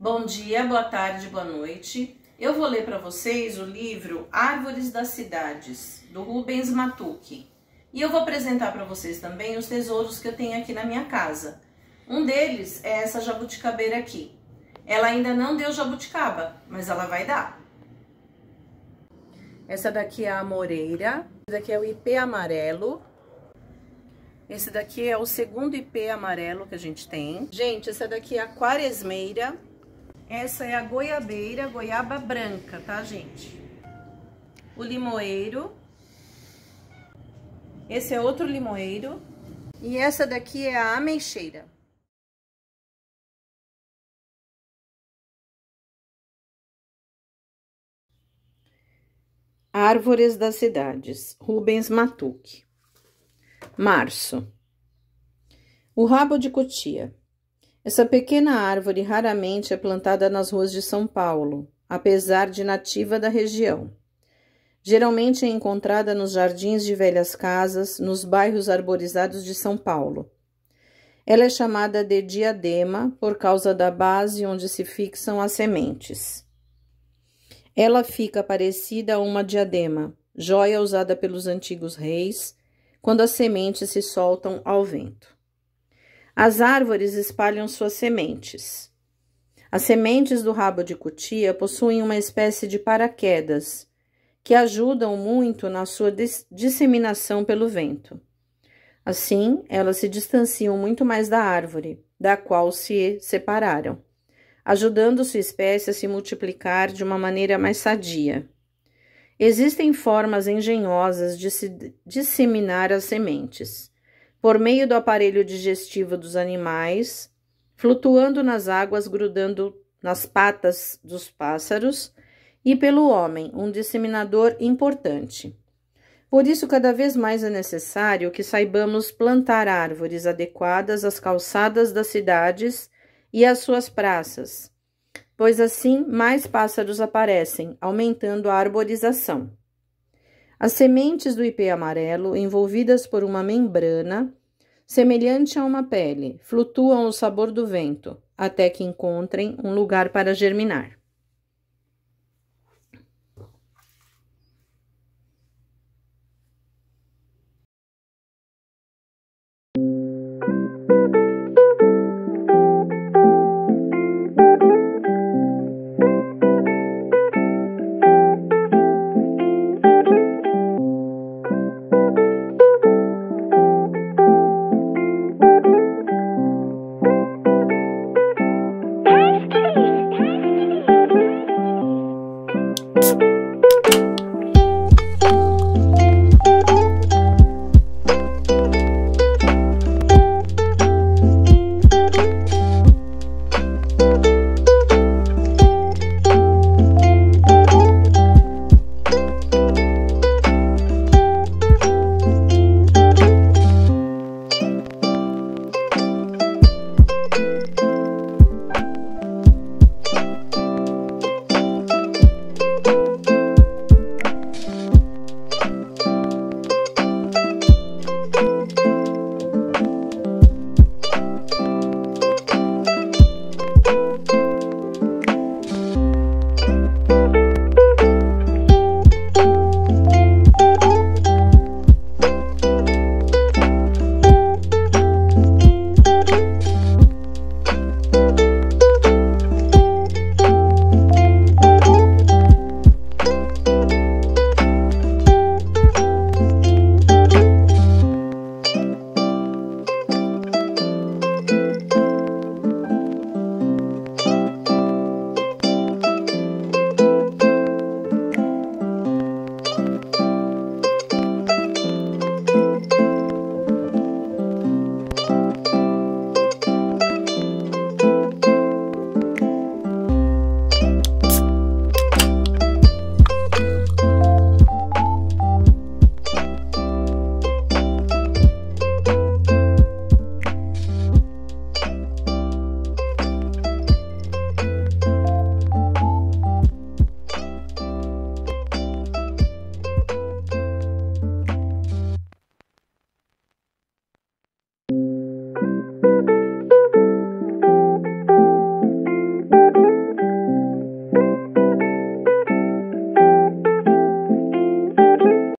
Bom dia, boa tarde, boa noite. Eu vou ler para vocês o livro Árvores das Cidades, do Rubens Matucci. E eu vou apresentar para vocês também os tesouros que eu tenho aqui na minha casa. Um deles é essa jabuticabeira aqui. Ela ainda não deu jabuticaba, mas ela vai dar. Essa daqui é a amoreira, esse daqui é o ipê amarelo. Esse daqui é o segundo ipê amarelo que a gente tem. Gente, essa daqui é a quaresmeira. Essa é a goiabeira, goiaba branca, tá, gente? O limoeiro. Esse é outro limoeiro. E essa daqui é a ameixeira. Árvores das Cidades, Rubens Matucci. Março. O rabo de cutia. Essa pequena árvore raramente é plantada nas ruas de São Paulo, apesar de nativa da região. Geralmente é encontrada nos jardins de velhas casas, nos bairros arborizados de São Paulo. Ela é chamada de diadema por causa da base onde se fixam as sementes. Ela fica parecida a uma diadema, joia usada pelos antigos reis, quando as sementes se soltam ao vento. As árvores espalham suas sementes. As sementes do rabo de cutia possuem uma espécie de paraquedas, que ajudam muito na sua disseminação pelo vento. Assim, elas se distanciam muito mais da árvore, da qual se separaram, ajudando sua espécie a se multiplicar de uma maneira mais sadia. Existem formas engenhosas de se disseminar as sementes, por meio do aparelho digestivo dos animais, flutuando nas águas, grudando nas patas dos pássaros, e pelo homem, um disseminador importante. Por isso, cada vez mais é necessário que saibamos plantar árvores adequadas às calçadas das cidades e às suas praças, pois assim mais pássaros aparecem, aumentando a arborização. As sementes do ipê amarelo, envolvidas por uma membrana, semelhante a uma pele, flutuam ao sabor do vento, até que encontrem um lugar para germinar.